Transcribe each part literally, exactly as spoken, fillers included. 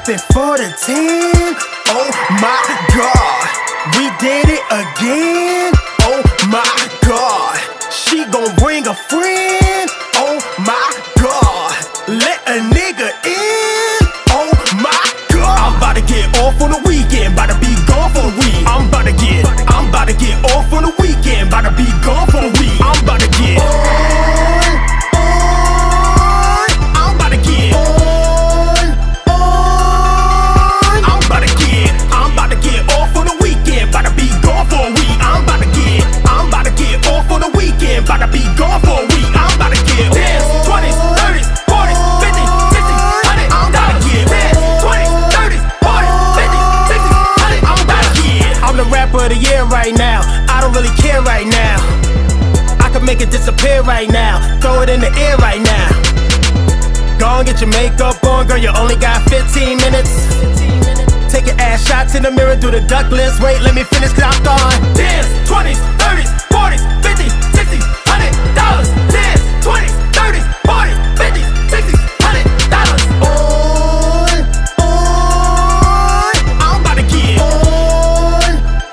it for the ten. Oh my God, we did it again. Oh my God, she gon' bring a friend. Oh my God, let a nigga in. Oh my God, I'm about to get off on the weekend, about to be gone for the week. I'm about to get, I'm about to get off on the weekend, about to be gone for the week. I'm about to get on, on. I'm about to get on, on. I'm about to get, I'm about to get off on the weekend, about to be gone for a week. I'm about to get, I'm about to get off on the weekend, about to be gone for a week. I'm about to get tens, twenties, thirties, forties, fifties, sixties, hundreds. I'm about to get tens, twenties, thirties, forties, fifties, sixties, hundreds. I'm about to get. I'm the rapper of the year right now. I don't really care right now. I can make it disappear right now. Throw it in the air right now. Go and get your makeup on, girl, you only got fifteen minutes. Take your ass shots in the mirror, do the duck list. Wait, let me finish, cause I'm gone. Tens, twenties, thirties, forties, fifties, sixties, hundred dollars. Tens, twenties, thirties, forties, fifties, sixties, hundred dollars. On, on. I'm about to get on,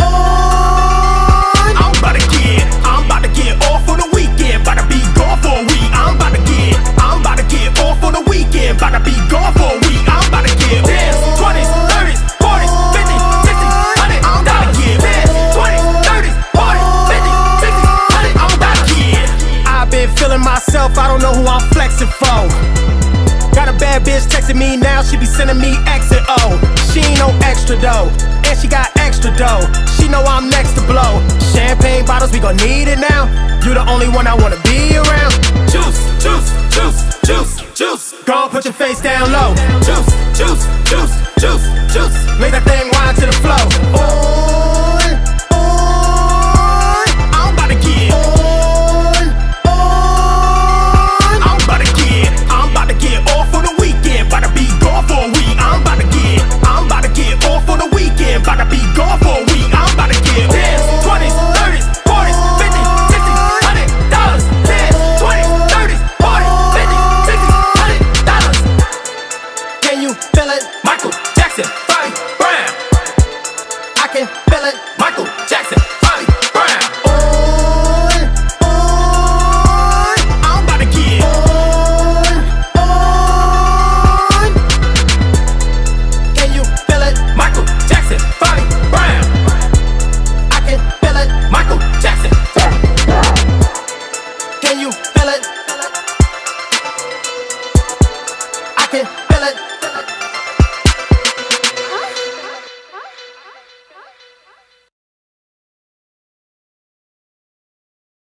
on. I'm about to get, I'm about to get off on the weekend, about to be gone for a week. I'm about to get, I'm about to get off on the weekend, about to be gone for a week. I'm about to get tens, twenties, thirties, forties, fifties, sixties, hundred. I'm about to get tens, twenties, thirties, forties, fifties, sixties, hundred. I'm about to get. I've been feeling myself, I don't know who I'm flexing for. Got a bad bitch texting me now, she be sending me X and O. She ain't no extra dough, and she got extra dough. She know I'm next to blow. Champagne bottles, we gon' need it now. You the only one I wanna be around. Juice, juice, juice, juice, juice. Go on, put your face down low. Juice, juice, juice, juice, juice. Make that thing wind to the flow. On, on. I'm about to get on, on. I'm about to get, I'm about to get off on the weekend, about to be gone for a week. I'm about to get, I'm about to get off on the weekend, about to be gone for a week. I'm about to get tens, twenties, thirties, forties, fifties, sixties, hundred dollars. Tens, twenties, thirties, forties, fifties, sixties, hundred dollars. Can you feel it? Michael Jackson, Bobby Brown. I can feel it. Michael Jackson, Bobby Brown. On, on. I'm about to get on, on. Can you feel it? Michael Jackson, Bobby Brown. I can feel it. Michael Jackson. Can you feel it? I can feel it.